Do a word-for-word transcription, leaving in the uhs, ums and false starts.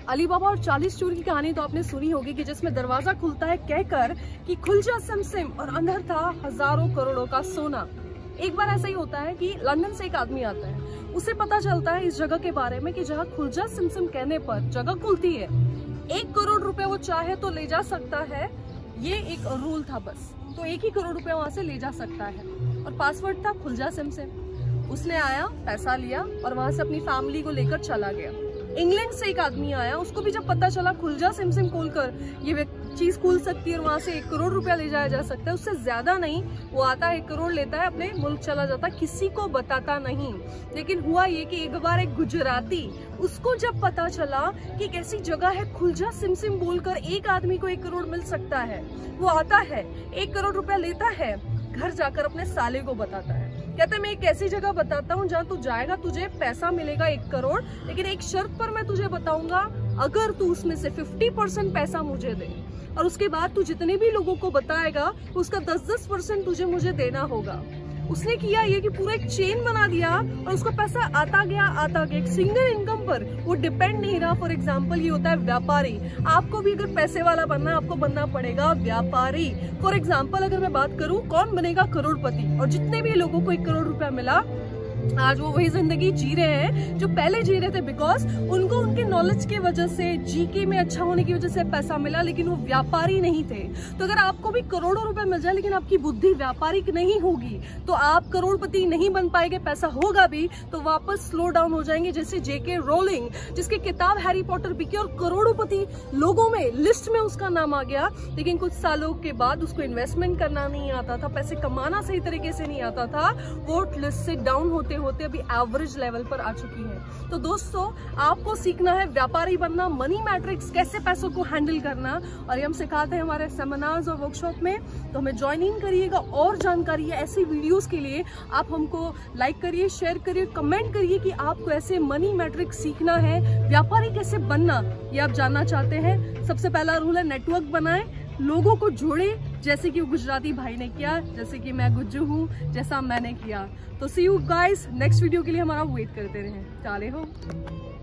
Alibaba और चालीस चोर की कहानी तो आपने सुनी होगी कि जिसमें दरवाजा खुलता है कहकर कि खुल जा सिम सिम, और अंदर था हजारों करोड़ों का सोना। एक बार ऐसा ही होता है कि लंदन से एक आदमी आता है, उसे पता चलता है इस जगह के बारे में कि जहाँ खुल जा सिम सिम कहने पर जगह खुलती है, एक करोड़ रुपए वो चाहे तो ले जा सकता है। ये एक रूल था बस, तो एक ही करोड़ रुपए वहां से ले जा सकता है, और पासवर्ड था खुल जा सिम सिम। उसने आया, पैसा लिया और वहां से अपनी फैमिली को लेकर चला गया। इंग्लैंड से एक आदमी आया, उसको भी जब पता चला खुल जा सिम सिम खोलकर ये चीज खुल सकती है और वहां से एक करोड़ रुपया ले जाया जा सकता है, उससे ज्यादा नहीं, वो आता है एक करोड़ लेता है, अपने मुल्क चला जाता, किसी को बताता नहीं। लेकिन हुआ ये कि एक बार एक गुजराती, उसको जब पता चला कि एक ऐसी जगह है खुल जा सिम सिम बोलकर एक आदमी को एक करोड़ मिल सकता है, वो आता है, एक करोड़ रुपया लेता है, घर जाकर अपने साले को बताता है। कहते मैं एक ऐसी जगह बताता हूँ जहाँ तू जाएगा, तुझे पैसा मिलेगा एक करोड़, लेकिन एक शर्त पर मैं तुझे बताऊंगा, अगर तू उसमें से पचास परसेंट पैसा मुझे दे, और उसके बाद तू जितने भी लोगों को बताएगा उसका दस दस परसेंट तुझे मुझे देना होगा। उसने किया ये कि पूरा एक चेन बना दिया और उसका पैसा आता गया आता गया, एक सिंगल इनकम पर वो डिपेंड नहीं रहा। फॉर एग्जांपल ये होता है व्यापारी, आपको भी अगर पैसे वाला बनना, आपको बनना पड़ेगा व्यापारी। फॉर एग्जांपल अगर मैं बात करूं कौन बनेगा करोड़पति, और जितने भी लोगों को एक करोड़ रुपया मिला आज वो वही जिंदगी जी रहे हैं जो पहले जी रहे थे, बिकॉज उनको उनके नॉलेज के वजह से, जीके में अच्छा होने की वजह से पैसा मिला, लेकिन वो व्यापारी नहीं थे। तो अगर आपको भी करोड़ों रुपए मिल जाए लेकिन आपकी बुद्धि व्यापारिक नहीं होगी तो आप करोड़पति नहीं बन पाएंगे। पैसा होगा भी तो वापस स्लो डाउन हो जाएंगे, जैसे जेके रोलिंग, जिसकी किताब हैरी पॉटर बिकी और करोड़पति लोगों में लिस्ट में उसका नाम आ गया, लेकिन कुछ सालों के बाद उसको इन्वेस्टमेंट करना नहीं आता था, पैसे कमाना सही तरीके से नहीं आता था, वो लिस्ट से डाउन होते होते अभी एवरेज लेवल पर आ चुकी है। तो दोस्तों आपको सीखना है व्यापारी बनना, मनी मैट्रिक्स, कैसे पैसों को हैंडल करना, और ये हम सिखाते हैं हमारे सेमिनार्स और वर्कशॉप में। तो हमें ज्वाइन इन करिएगा। और जानकारी है ऐसी वीडियोस के लिए आप हमको लाइक करिए, शेयर करिए, कमेंट करिए कि आपको ऐसे मनी मैट्रिक्स सीखना है, व्यापारी कैसे बनना ये आप जानना चाहते हैं। सबसे पहला रूल है नेटवर्क बनाएं, लोगों को जोड़े, जैसे कि वो गुजराती भाई ने किया, जैसे कि मैं गुज्जू हूँ, जैसा मैंने किया। तो see you guys, next video के लिए हमारा वेट करते रहें। चाले हो।